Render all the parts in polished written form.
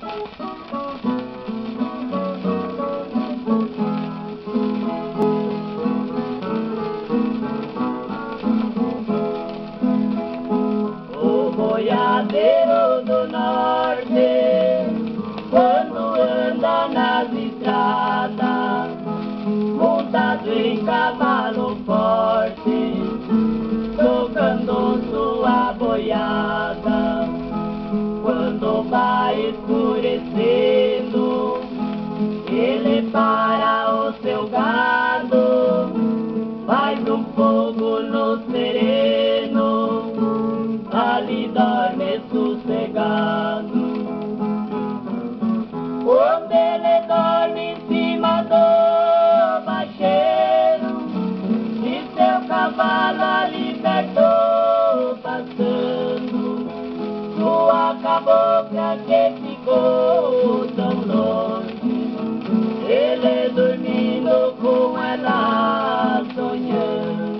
O boiadeiro do norte, quando anda nas estradas, montado em cavalo forte, tocando sua boiada. Quando vai escurecendo, ele para o seu gado, faz um fogo no sereno, ali dorme sossegado. Quando ele dorme em cima do bacheiro, e seu cavalo ali perto passando, sua cabocla que ficou tão longe, ele dormindo com ela sonhando.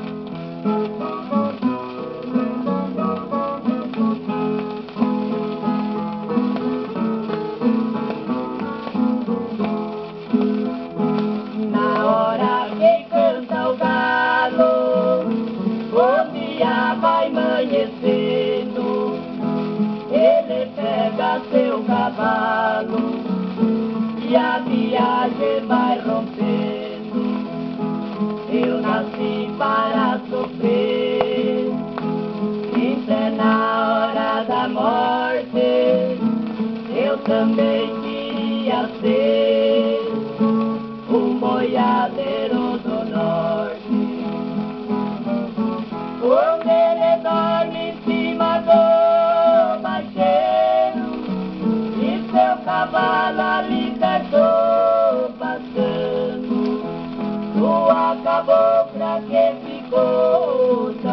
Na hora que canta o galo, o dia vai amanhecendo, ele pega seu cavalo e a viagem vai rompendo. Eu nasci para sofrer, isso é na hora da morte. Eu também queria ser um boiadeiro do norte. Quando ele dorme em cima do bacheiro, e seu cavalo ali perto passando, sua cabocla que ficou